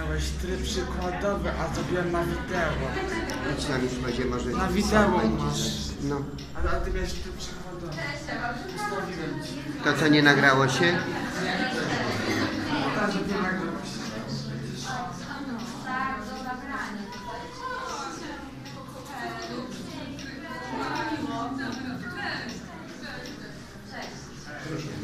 Miałeś tryb przykładowy, a zrobiłem na wideo. Idź tam już będzie może... Na wideo masz. No. Ale ty miałeś tryb przykładowy. Ustawiłem ci. To co, nie nagrało się? Tak, że nie nagrało się. Proszę.